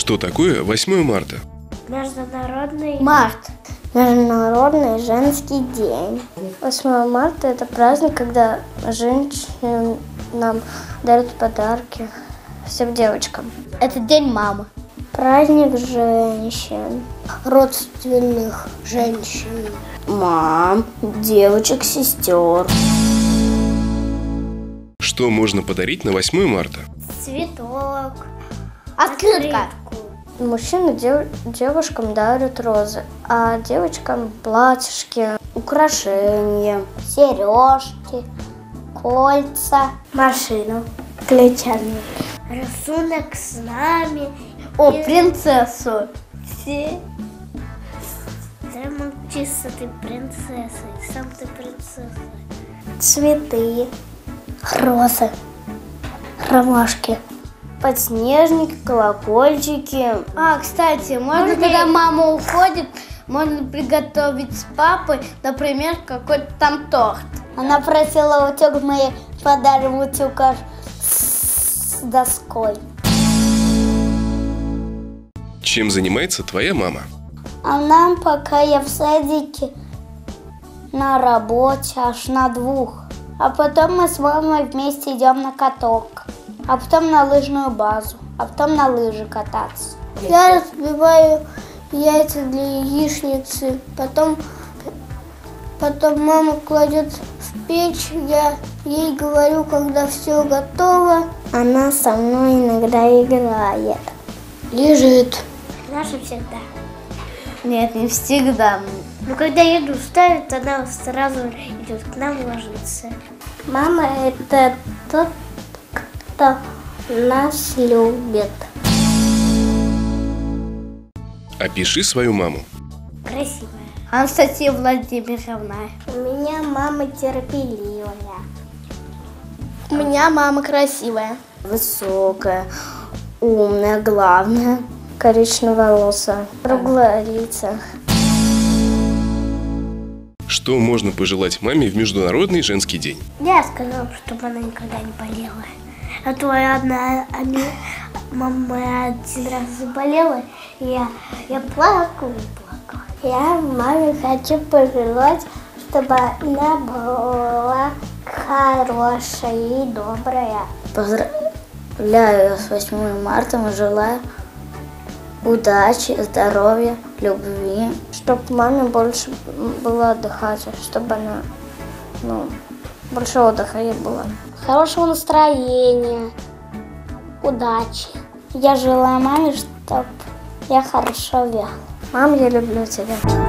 Что такое 8 марта? Международный женский день. 8 марта – это праздник, когда женщины нам дарят подарки, всем девочкам. Это день мамы. Праздник женщин, родственных женщин, мам, девочек, сестер. Что можно подарить на 8 марта? Цветок, Открытка. Мужчины девушкам дарят розы, а девочкам платьишки, украшения, сережки, кольца, машину, ключами, рисунок с нами. О, принцессу. Романтично ты принцессой, сам ты принцесса. Цветы, розы, ромашки, подснежники, колокольчики. Кстати, можно, когда мама уходит, можно приготовить с папой, например, какой-то там торт. Она просила утюг, мы ей подарим утюг с доской. Чем занимается твоя мама? Она, пока я в садике, на работе аж на 2. А потом мы с мамой вместе идем на каток. А потом на лыжную базу. А потом на лыжи кататься. Я разбиваю яйца для яичницы. Потом мама кладет в печь. Я ей говорю, когда все готово. Она со мной иногда играет. Лежит. Наша всегда. Нет, не всегда. Но когда еду ставит, она сразу идет к нам ложиться. Мама – это тот, кто нас любит. Опиши свою маму. Красивая. Анастасия Владимировна. У меня мама терпеливая. У меня мама красивая. Высокая, умная, главное. Коричневолосая, круглолицая. Что можно пожелать маме в Международный женский день? Я сказала, чтобы она никогда не болела. А то мама один раз заболела, и я плакала и плакала. Я маме хочу пожелать, чтобы она была хорошая и добрая. Поздравляю с 8 марта и желаю удачи, здоровья, любви. Чтобы маме больше было отдыхать, чтобы она, больше отдыха ей было. Хорошего настроения, удачи. Я желаю маме, чтобы я хорошо вела. Мам, я люблю тебя.